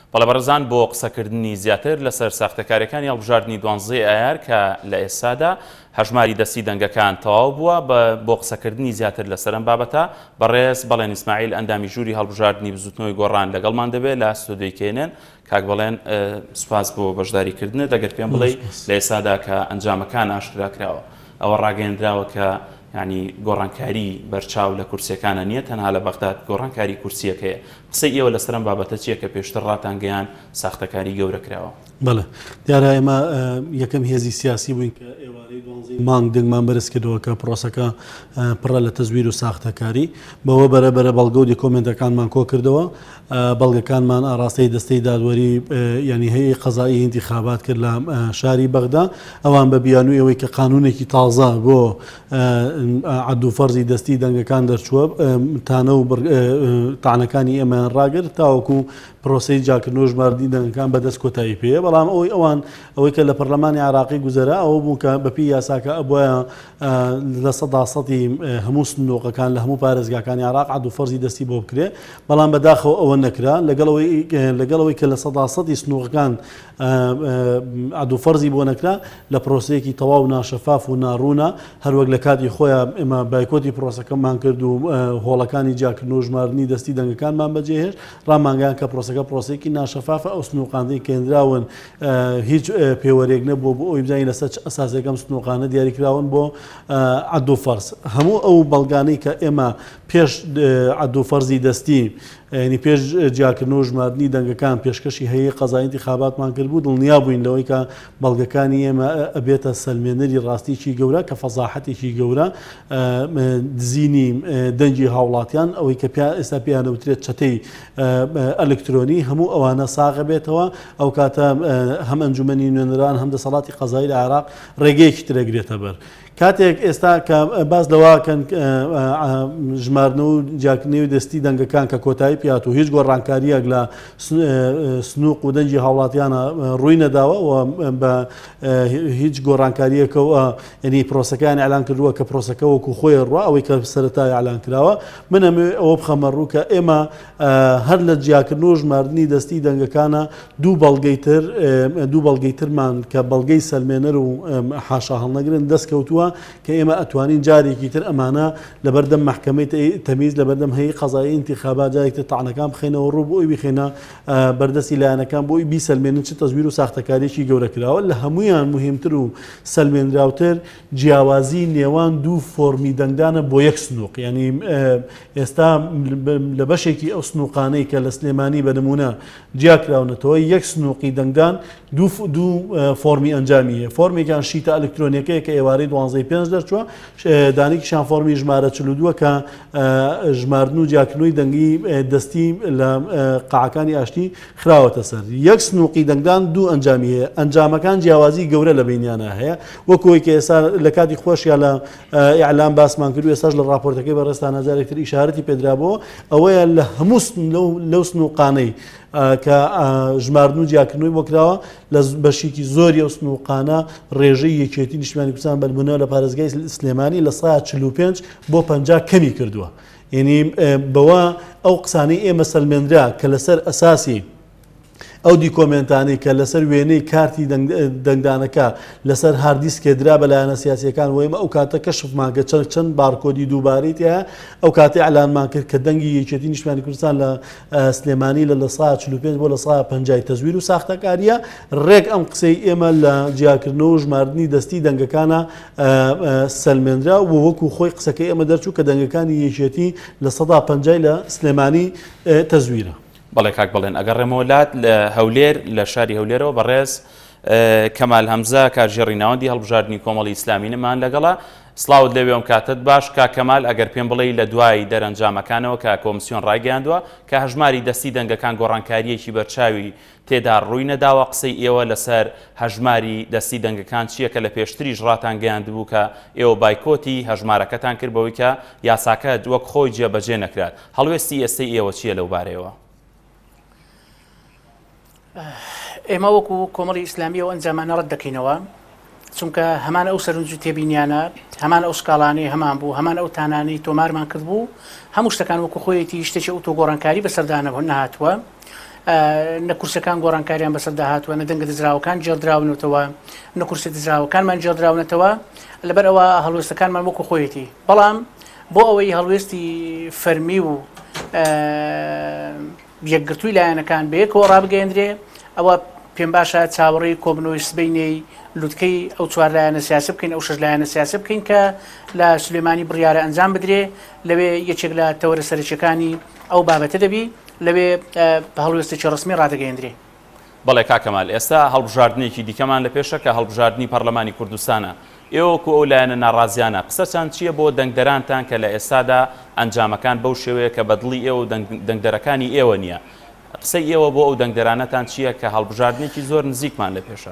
بەڵێ بەڕێزان بۆ قسەکردنی زیاتر لەسەر ساختەکاریەکانی هەڵبژاردننی 12 ئایار کە لە ئێستادا هەژماری دەستی دەنگەکان تەواو بووە بۆ قسەکردنی زیاتر لەسەر ئەم بابەتە بەڕێز بەڵێن ئیسماعیل ئەندامی ژووری هەڵبژاردننی بزوتنەوەی گۆڕان لەگەڵمان دەبێت لە ستودیۆی کێنن کاک بەڵێن سوپاس بۆ بەشداریکردنە دەگەر پێم بڵێ لە ئێستادا کە ئەنجامەکان ئاشکراکراوە ئەوە ڕاگەیەندراوە کە ینی گۆڕانکاری بەرچاو لە کورسیەکانە نییە تەنها لە بەغداد گۆڕانکاری کورسیەکەیە قسەی ئێوە لەسەر ئەم بابەتە چییە کە پێشتر ڕاتانگەیان ساختەکاری گەورە کراوە بەڵێ دیارە ئێمە یەکەم هێزی سیاسی بووین کە ئێوارەی 12 مانگ دنگمان بەرز کردەوە کە پرۆسەکە پڕە لە تەزویر و ساختەکاری بەوە بەرەبەرە بەڵگە و دۆکۆمنتەکانمان کۆ کردەوە بەڵگەکانمان ئاراستەی دەستەی دادوەری ینی هەیە قەزایی انتخابات کرد لە شاری بەغدا ئەوان بە بیانووی ئەوەی کە قانونێکی تازە بۆ عەدو فەرزی دەستی دەنگەکان دەرچووە تانە و تاانەکانی ئێمەیان ڕاگرت تاوەکو پرۆسی جاکردنەوە ژماردنی دەنگەکان بەدەست کۆتایی پێەیە بەڵام ئەوەی کە لە پەرلەمانی عراقی گوزەرا ئەوە بوو کە بەپی یاساکە ئەبووە لە سەداسەتی هەموو سندوقەکان لە هەموو پارێزگاکانی عراق عەدو فەرزی دەستی بۆ بکرێ بەڵام بەداخەوە ئەوە نەکرا لەگەڵەوەی کە لە سەداسەتی سندوقەکان عەدو فەرزی بۆ نەکرا لە پرۆسەیەکی تەواو ناشەفاف و ناڕوونە هەروەک لە کاتی خۆیان ئێمە بایکۆتی پرۆسەکەمان کرد و هۆڵەکانی جاکردنەوە ژماردنی دەستی دەنگەکانمان بەجێهێشت ڕامانگەیان کە پرۆسەکەی ناشەفافە ئەو سنووقانەی کێنراون هیچ پێوەرێک نەبووە بۆ ئەوی بزانین لەسەر ئەساسەکەم سنووقانە دیاریکراون بۆ عەدو فەرز هەموو ئەو بەڵگانەی کە ئێمە پێش عەدو فەرزی دەستی ینی پێش جیاکردنەوە ژماردنی دەنگەکان پێشکەشی هەیە قەزای انتخاباتمان کرد بوو دڵنیا بووین لەوەی کە بەڵگەکانی ئێمە ئەبێتە سەلمێنەری ڕاستیی گەورە کە فەزاحەتێکی گەورە دزینی دەنگی هاوڵاتیان ئەوەی کە ئێستا پێیانەوترێت چەتەی ئەلکترۆنی هەموو ئەوانە ساغە بێتەوە ئەو کاتە هەم ئەنجومەنی نوێنەران هەم دەسەڵاتی قەزایی لە عێراق ڕێگەیەکی ترەگرێتە بەر کاتێک ئێستا کە باز لەواکەن ژمارنەوە و جاکردنەوەی دەستی دەنگەکان کە کۆتایی پیات و هیچ گۆڕانکاریەک لە سنووق و دەنگی هاوڵاتیانە ڕووی نەداوە و بە هیچ گۆڕانکاریەکەوە ینی پرۆسەکان ئەلان کردووە کە پرۆسەکە وەکو خۆی ڕوا ئەوەی کە سەرەتای ئەلان کراوە من ئەوە بخەمە ڕوو کە ئێمە هەر لە جیاکردنەوە ژماردنی دەستی دەنگەکانە دوو بەڵگەی ترمان کە بەڵگەی سەلمێنەر و حاشا هەڵنەگرن دەستکەوتووە کە ئێمە ئەتوانین جارێکی تر ئەمانە لە بەردەم محکەمەی تەمیز لە بەردەم هەیە قەزایی انتخابات جارێکتر تاعنەکان بخێنەوە ڕوو بۆ ئەوی بخێنە بەردەستی لایەنەکان بۆ ئەوی بیسەلمێنن چ تەزویر و ساختەکاریەکی گەورە کراوە لە هەمویان مهمتر و سەلمێنراوتر جیاوازی نێوان دوو فۆرمی دەنگدانە بۆ یەک سنووق ینی ئێستا لە بەشێکی ئەو سنووقانەی کە لە سلێمانی بە نمونە جیاکراونەتەوە یەک سنووقی دەنگدان دوو فۆرمی ئەنجامی هەیە فۆرمێکیان شیتە ئەلکترۆنیەکەیە کە ئێوارەی 12 پێنج دەرچووە دانێکیشان فۆرمی ژمارە 42 کە ژماردن و جیاکردنەوەی دەنگی دەستی لە قاعەکانی ئاشتی خراوەتە سەر یەک سنووقی دەنگدان دوو ئەنجامی هەیە ئەنجامەکان جیاوازی گەورە لە بینیانە هەیە وەکوی کە ئێستا لە کاتی خۆشیە لە ئیعلام باسمان کرد و ئێستاش لە راپۆرتەکەی بەڕێستانە جارێکتر ئیشارەتی پێدرابەوە ئەوەیە لە هەموو لەو سنووقانەی کە ژماردن و جیاکردنەوەی بۆ کراوە لە بەشێکی زۆری ئەو سنووقانە ڕێژەی یەکێتی نیشتیمانی کوردستان بەربوونەوە لە پارێزگای سلێمانی لە 45 بۆ 50 کەمی کردووە یعنی بەوە ئەو قسانەی ئێمە سەلمێنرا کە لەسەر ئەساسی ئەو دیکۆمنتانەی کە لەسەر وێنەی کارتی دەنگدانەکە لەسەر هاردیسکێدرا بەلایەنە سیاسیەکان وێمە ئەو کاتە کەشفمان کە چەند بارکۆدی دووبارەیت هەیە ئەو کاتی ئەلانمان کرد کە دەنگی یەکێتی نیشتیمانی کوردستان لە سلێمانی لە 45 بۆ لە 50 تەزویر و ساختەکاریە ڕێک ئەم قسەی ئێمە لە جیاکردنەوە و ژماردنی دەستی دەنگەکانە سەلمێنرا و وەکو خۆی قسەکەی ئێمە دەرچوو کە دەنگەکانی یەکێتی لە 150 لە سلێمانی تەزویرە بەڵێ کاک بڵێن ئەگەر ڕێمەولات لە هەولێر لە شاری هەولێرەوە بەڕێز کەمال هەمزە کارژێڕی ناوەندی هەڵبژاردننی کۆمەڵی ئیسلامینەمان لەگەڵا سڵاوت لەوێ ئەم کاتت باش کاکەمال ئەگەر پێم بڵێ لە دوای دەرەنجامەکانەوە کە کۆمسیۆن ڕایگەیاندووە کە هەژماری دەستی دەنگەکان گۆڕانکاریەکی بەرچاوی تێدا ڕووی نەداوە قسەی ئێوە لەسەر هەژماری دەستی دەنگەکان چییە کە لە پێشتریش ڕاتان گەیاندبوو کە ئێوە بایکۆتی هەژمارەکەتان کرد بەوەی کە یاساکە وەک خۆی جێبەجێ نەکرات هەڵوێستی ئێستەی ئێوە چییە لەو بارەیەوە ئێمە وەکو کۆمەڵی ئیسلامی و ئەنجامانە ڕەت دەکەینەوە چونکە هەمان ئەو سەرنج و تێبینیانە هەمان ئەو سکاڵانەی هەمان بوو هەمان ئەو تانانەی تۆمارمان کرد بوو هەموو شتەکان وەکو خۆیەتی شتێکی ئۆتۆگۆڕانکاری بەسەردانەوە نهاتووە نە کورسەکان گۆڕانکاریان بەسەردا هاتووە نە دەنگە دزراوەکان جێڕدراونەتەوە نە کورسە دزراوەکانمان جێڕدراونەتەوە لەبەر ئەوە هەڵوێستەکانمان وەکو خۆیەتی بەڵام بۆ ئەوەی هەڵوێستی فەرمی و یەکگرتووی لایەنەکان بەیەکەوە ڕابگەیەندرێ ئەوە پێم باشە چاوەڕێی کۆبنەوەی سبەینەی لوتکەی ئەو چوار لایەنە سیاسی بکەین ئەو شەش لایەنە سیاسی بکەین کە لە سلێمانی بڕیارە ئەنجام بدرێ لەوێ یەکێک لە تەوەرە سەرچەکانی ئەو بابەتە دەبی لەوێ بە هەڵوێستێکی ڕسمی ڕادەگەیەندرێ. بەڵێ کاکەمال ئێستا هەڵبژاردنێکی دیکەمان لە پێشە کە هەڵبژاردننی پەرلەمانی کوردستانە ئێوەکو ئەو لایەنە ناڕازیانە قسەچان چییە بۆ دەنگدەرانتان کە لە ئێستادا ئەنجامەکان بەو شێوەیە کە بەدڵی ئێوە دەنگدەرەکانی ئێوە نییە قسەی ئێوە بۆ ئەو دەنگدەرانەتان چییە کە هەڵبژاردنێکی زۆر نزیکمان لە پێشە؟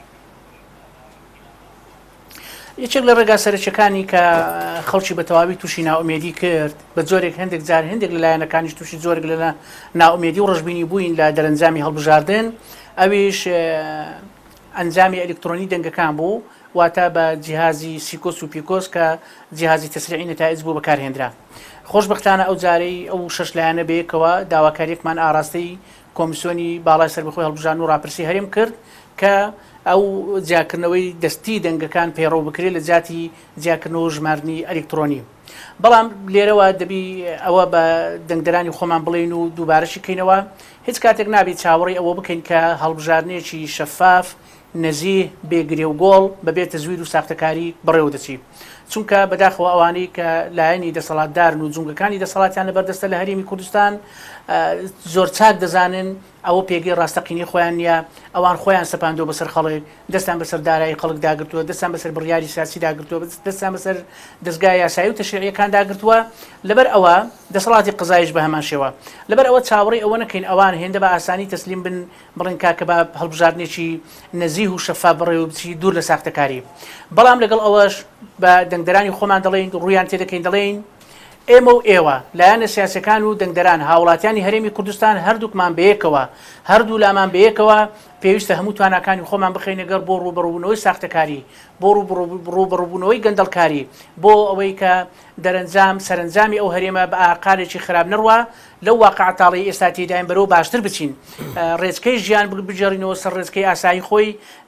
یەکێک لە ڕێگا سەرچەکانی کە خەڵکی بە تەواوی تووشی ناومێدی کرد بە جۆرێک هەندێک جار هەندێک لە لایەنەکانیش تووشی زۆرێک لە ناومێدی و ڕژبینی بووین لە دەرەنجامی هەڵبژاردن ئەویش ئەنجامی ئەلکترۆنی دەنگەکان بوو واتە بە جیهازی سیکۆس و پیکۆس کە جیهازی تەسریعی نەتائج بوو بەکارهێنرا. خۆشبەختانە ئەو جارەی ئەو شەش لایەنە بەیەکەوە داواکاریەکمان ئاراستەی کۆمیسیۆنی باڵای سەربەخۆی هەڵبژاردن و ڕاپرسی هەرێم کرد کە ئەو جیاکردنەوەی دەستی دەنگەکان پەیڕەو بکرێت لە جاتی جیاکردنەوە ژمارنی ئەلکترۆنی. بەڵام لێرەوە دەبی ئەوە بە دەنگدەرانی خۆمان بڵێن و دووبارەشی بکەینەوە هیچ کاتێک نابێت چاوەڕێی ئەوە بکەین کە هەڵبژاردنێکی شەفاف نەزیه بێگرێ و گۆڵ بەبێتە زویر و ساختەکاری بڕێوە دەچی چونکە بەداخەوە ئەوانەی کە لایەنی دەسەڵاتدارن و جونگەکانی دەسەڵاتیان لەبەردەستە لە هەرێمی کوردستان زۆر چاک دەزانن ئەوە پێگەی ڕاستەقینی خۆیان نییە ئەوان خۆیان سەپاندۆ بەسەر خەڵک دەستان بەسەر دارایی خەڵک داگرتووە دەستان بەسەر بڕیاری سیاسی داگرتووە دەستان بەسەر دەستگای یاسایی و تەشریعیەکان داگرتووە لەبەر ئەوە دەسەڵاتی قزایش بە هەمان شێوە لەبەر ئەوە چاوەڕێی ئەوە نەکەین ئەوان هێندە بە ئاسانی تەسلیم بن بڵێن کاکە بە هەڵبژاردنێکی نەزیه و شەفاف بڕێ و بچی دوور لە ساختەکاری بەڵام لەگەڵ ئەوەش بە دەنگدەرانی خۆمان دەڵێن ڕوویان تێدەکەین دەڵێن ئێمە و ئێوە لایەنە سیاسەکان و دەنگدەران هاوڵاتیانی هەرێمی کوردستان هەردووکمان بەیەکەوە هەردوو لامان بەیەکەوە پێویستە هەموو توانەکانی خۆمان بخەینە گەر بۆ ڕوبەڕووبوونەوەی ساختەکاری بۆ ڕوبەڕووبوونەوەی گەندەڵکاری بۆ ئەوەی کە دەرەنجام سەرنجامی ئەو هەرێمە بە ئاقارێکی خراپ نەڕوە لەو واقعتاڵی ئێستا تێداین بەرەو باشتر بچین ڕێچکەی ژیان بجێڕینەوە سەر ڕێچکەی ئاسایی خۆی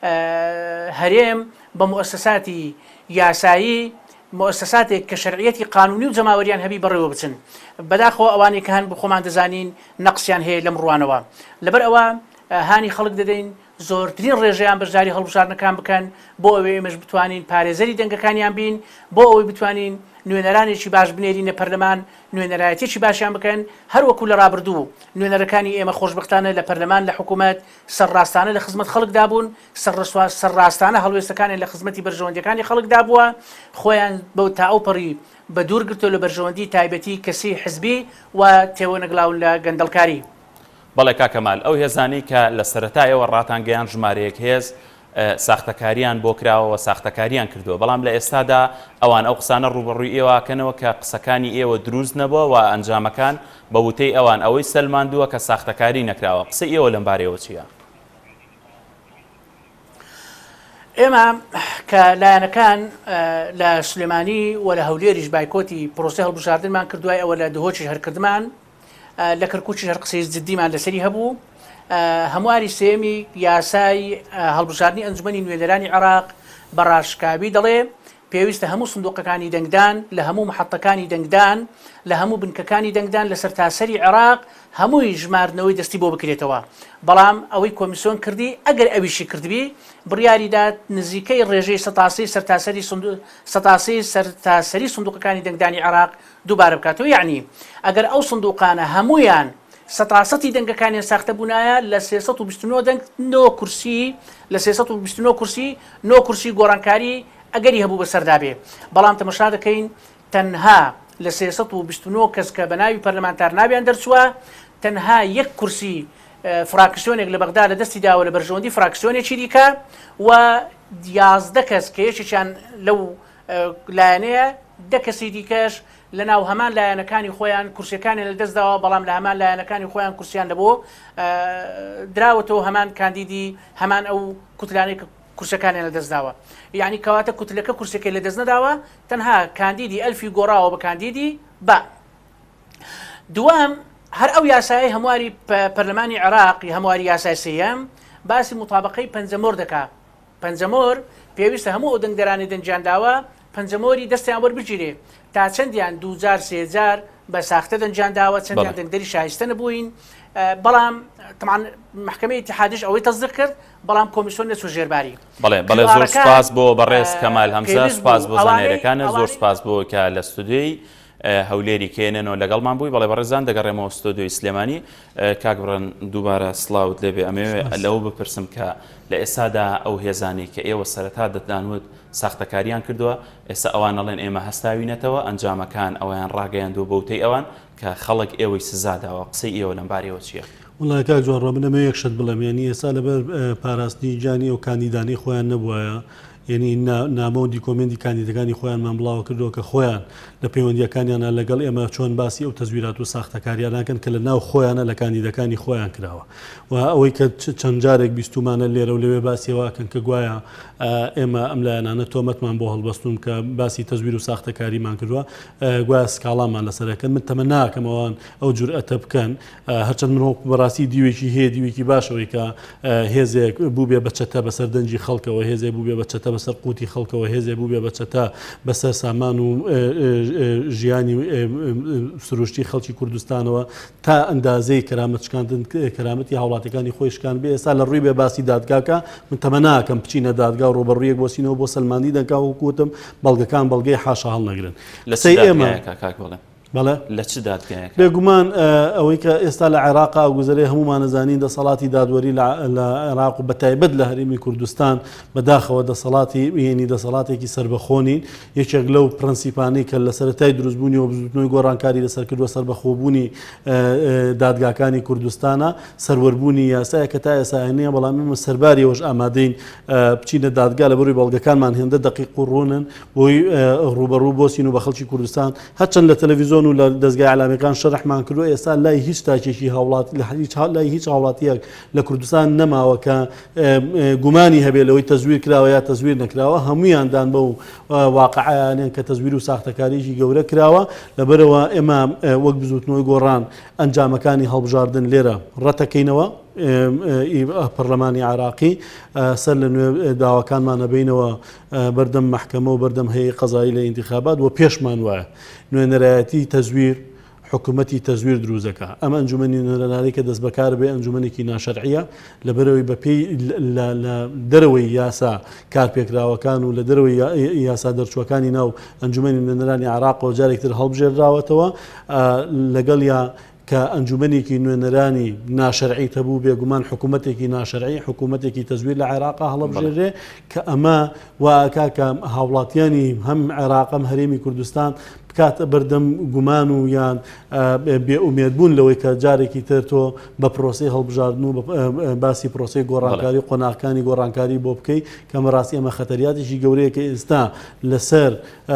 هەرێم بە موسساتی یاسایی مؤسساتێک کە شەرعیەتی قانونی و جەماوەریان هەبی بەڕێوە بچن بەداخەوە ئەوانێک کە هەن بخۆمان دەزانین نەقسیان هەیە لەم ڕوانەوە لەبەر ئەوە هانی خەڵک دەدەین زۆرترین ڕێژەیان بەشداری هەڵبژاردنەکان بکەن بۆ ئەوەی ئێمەش بتوانین پارێزەری دەنگەکانیان بین بۆ ئەوەی بتوانین نوێنەرانێکی باش بنێرینە پەرلەمان نوێنەرایەتێکی باشیان بکەن هەروەکو لە ڕابردوو نوێنەرەکانی ئێمە خۆشبەختانە لە پەرلەمان لە حکوومەت سەرڕاستانە لە خزمەت خەڵکدا بوون سەرڕاستانە هەڵوێستەکانی لە خزمەتی بەرژەوەندەکانی خەڵکدا بووە خۆیان بەو تاوپەڕی بە دوورگرتو لە بەرژەوەندی تایبەتی کەسی حزبی و تێوە نەگلاون لە گەندەڵکاری. بەڵێ کاکەمال ئەو هێزانی کە لە سەرەتایەوە ڕاتانگەیان ژمارەیەک هێز ساختەکاریان بۆ کراوەوە ساختەکاریان کردووە بەڵام لە ئێستادا ئەوان ئەو قسانە ڕوبەڕووی ئێوەکەنەوە کە قسەکانی ئێوە دروست نەبووە و ئەنجامەکان بە وتەی ئەوان ئەوەی سەلماندووە کە ساختەکاری نەکراوە قسەی ئێوە لەم بارەیەوە چییە؟ ئێمە کە لایەنەکان لە سلێمانی و لە هەولێریش بایکۆتی پرۆسی هەڵبژاردنمان کردووای ئەوە لە دهۆچی هەرکردمان لە کەرکووچی هەر قسەی جددیمان لەسەری هەبوو هەمواری سێمی یاسای هەڵبژاردننی ئەنجومەنی نوێنەرانی عێراق بە ڕاشکاوی دەڵێ پێویستە هەموو سندوقەکانی دەنگدان لە هەموو محەتەکانی دەنگدان لە هەموو بنکەکانی دەنگدان لە سەرتاسەری عێراق هەمووی ژمارنەوەی دەستی بۆ بکرێتەوە بەڵام ئەوەی کۆمیسیۆن کردی ئەگەر ئەویشی کردبی بڕیاریدات نزیکەی ڕێژەی سەتاسی سەرتاسەری سندوقەکانی دەنگدانی عێراق دووبارە بکاتەوە یعنی ئەگەر ئەو سندوقانە هەمویان سەتاسەتی دەنگەکانیان ساختە بوونایە لە 329 دەنگ 9 کورسی لە 329 کورسی 9 کورسی گۆڕانکاری ئەگەری هەبوو بەسەردابێ بەڵام تەماشا دەکەین تەنها لە 329 کەس کە بە ناوی پەرلەمانتار ناویان دەرچووە تەنها یەک کورسی فراکسیۆنێک لە بەغدا لە دەستی داوە لە بەرژەوەندی فراکسیۆنێکی دیکە و 11 کەس کە یەکێکیان لەو لایەنەیە 10 کەسی دیکەش لە ناو هەمان لایەنەکانی خۆیان کورسەکانی لە دەستداوە بەڵام لە هەمان لایەنەکانی خۆیان کورسیان لەبۆ دراوەتەوە هەمان کاندیدی هەمان ئەو کوتلانەی کورسەکانیان لە دەستداوە یعنی کەواتە کوتلەکە کورسەکەی لە دەست نەداوە تەنها کاندیدی ئەلفی گۆڕاوە بە کاندیدی بە دوام هەر ئەو یاسایی هەمواری پەرلەمانی عێراق هەمواری یاسای سێیەم باسی مطابقەی پەنجەمۆر دەکات. پەنجەمۆر پێویستە هەموو ئەو دەنگدەرانی دەنجانداوە پەنجەمۆری دەستیان وەربگیرێ تا چەندیان دووجار سێجار بە ساختە دەنجانداوە چەندیان دەنگدەری شایستە نەبووین. بەڵام طبعا محکمەی اتحادیش ئەوەی تەصدیق کرد بەڵام کۆمیسیۆن نەچوو ژێرباری. بەڵێ زۆر سپاس بۆ بەڕێز کەمال هەمزە، سپاس بۆ زانێرەکانە، زۆر سپاس بۆ کە لە ستودیۆی هەولێری کێننەوە لەگەڵمان بووی. بەڵێ بەڕێزان دەگەڕێمەوە ستۆدیۆی سلێمانی. کاک بڕن دووبارە سڵاوت لێبێ. ئەمەوێ لەوە بپرسم کە لە ئێستادا ئەو هێزانی کە ئێوە سەرەتا دەدانوت ساختەکاریان کردووە، ئێستا ئەوان ئەڵێن ئێمە هەستاوینەتەوە ئەنجامەکان ئەویان ڕاگەیاندووە بەوتەی ئەوان کە خەڵک ئێوەی سزاداوە. قسەی ئێوە لەمبارەوە چییە؟ وڵای کاک جوان ڕۆبنەمە یەکشت بڵێم، ینی ئێستا لەبەر پاراستنی جانی ئەو کاندیدانی خۆیان نەبووایە، یعنی نامە و دیکۆمنتی کاندیدەکانی خۆیانمان بڵاو کردەوە کە خۆیان لە پەیوەندیەکانیانە لەگەڵ ئێمە چۆن باسی ئەو تەزویرات و ساختەکاریان ناکەن کە لە ناو خۆیانە لە کاندیدەکانی خۆیان کراوە. و ئەوەی کە چەند جارێک بیستمانە لێرە و لەوێ باسیەوەکەن کە گوایە ئێمە ئەم لایەنانە تۆمەتمان بۆ هەڵبەستون کە باسی تەزویر و ساختەکاریمان کردووە، گوایە سکاڵامان لەسەرەکەن. من تەمە ناکەم ئەوان ئەو جورئەتە بکەن، هەرچەند من بەڕاستی دیوێکی هەیە، دیوێکی باشەوەی کە هێزێک بوو بێ بەچەتە بەسەر دەنجی خەڵکەوە، هێزێک بوو بێ بەچەتە بەسەر قوتی خەڵکەوە، هێزێک بوو بێ بەچەتە بەسەر سامان و ژیانی سروشتی خەڵکی کوردستانەوە تا ئەندازەی کەرامەتی هاوڵاتەکانی خۆی شکان بێ. ئێستا لە ڕووی بێ باسی دادگاکە من تەمە ناکەم بچینە دادگا و ڕۆبەڕوویەک بۆسینەوە بۆ سلمانی دەنگا و کوتم بەڵگەکان بەڵگەی حاشا هەڵنەگرن. لەسەی ئێمە کاک بڵێ بەڵێ لە چ دادگایەک بێگومان ئەوەی کە ئێستا لە عێراق و گوزەرێ هەمومان نەزانین دەسەڵاتی دادوەری لە عێراق و بەتایبەت لە هەرێمی کوردستان بەداخەوە دەسەڵاتی یعنی دەسەڵاتێکی سربەخۆنین. یەکێک لەو پرەنسیپانەی کە لە سەرەتای دروستبوونی و بزوتنەوەی گۆڕانکاری لەسەر کردووە سربەخۆبوونی دادگاکانی کوردستانە، سەروەربوونی یاسایە کە تا ئێستا نییە، بەڵام ئێمە سەرباریەوەش ئامادەین بچینە دادگا لە بەرووی بەڵگەکانمان هێندە دقیق و ڕوونن بۆی ڕوبەڕوو بۆسین و بە خەڵکی کوردستان هەرچەند لە تەلەڤیزۆن و لە دەستگای عەلامەکان شەرحمان کردووە. ئێستا لای هیچ تاکێکی هاوڵات لای هیچ هاوڵاتیەک لە کوردستان نەماوە کە گومانی هەبێت لەوەی تەزویر کراوە یا تەزویر نەکراوە، هەموویاندان بەو واقعیانیان کە تەزویر و ساختەکاریی گەورە کراوە. لەبەرەوە ئێمە وەک بزوتنەوەی گۆڕان ئەنجامەکانی هەڵبژاردن لێرە ڕەتەکەینەوە. پەرلەمانی عێراقی سەر لە نوێ داواکانمانە بینەوە بەردەم محکەمە و بەردەم هەیە قەزایی لە ئینتیخابات و پێشمان وایە نوێنەرایەتی تەزویر حکوومەتی تەزویر دروزەکە. ئەمە ئەنجومەنی نوێنەرانی کە دەست بەکار بێ ئەنجومەنێکی ناشەرعیە لەبەرەوەی بەپێی لە دەرەوەی یاسا کارپێکراوەکان و لە دەرەوەی یاسا دەرچووەکانی ناو ئەنجومەنی نوێنەرانی عێراقەوە جارێکتر هەڵبژێردراوەتەوە لەگەڵ یا کە ئەنجومەنێکی نوێنەرانی ناشەرعی هەبوو بێگومان حکوومەتێکی ناشەرعی حکوومەتێکی تەزویر لە عێراقا هەڵبژێرێ کە ئەمە واکا کە هاوڵاتیانی هەم عێراقم هەرێمی کوردستان بکاتە بەردەم گومان و یان بێئومێدبوون لەوەی کە جارێکی تر تۆ بە پرۆسی هەڵبژاردن و باسی پرۆسی گۆڕانکاری قۆناغەکانی گۆڕانکاری بۆ بکەی کە مەڕاستی ئەمە خەتەریاتێکی گەورەیە کە ئێستا لەسەر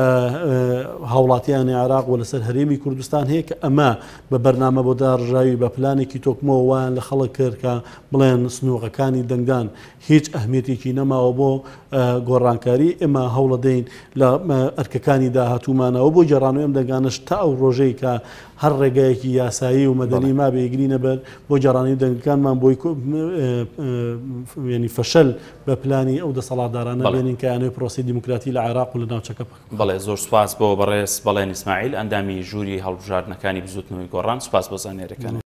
هاوڵاتیانی عێراق و لەسەر هەرێمی کوردستان هەیە کە ئەمە بە بەرنامە بۆ داڕژاوی بە پلانێکی تۆکمەوە وایان لە خەڵک کرد کە بڵێن سنووقەکانی دەنگدان هیچ ئەهمیێتێکی نەماوە بۆ گۆڕانکاری. ئێمە هەوڵە دەین لە ئەرکەکانی داهاتوومانەوە بۆ جێڕانەوەی ئەم دەنگانش تا ئەو ڕۆژەی کە هەر ڕێگایەکی یاسایی و مەدەنی ما بێگری نەبەر بۆ جێڕانەوەی دەنگەکانمان بۆی ینی فەشەل بە پلانی ئەو دەسەڵاتدارانە بێنین کە یانەوەی پرۆسی دیموکراتی لە عێراق و لە ناوچەکە بەڵێ زۆر سوپاس بۆ بەڕێز بەڵێن ئیسماعیل ئەندامی ژووری هەڵبژاردنەکانی بزوتنەوەی گۆڕان. سوپاس بۆ زانێرەکان.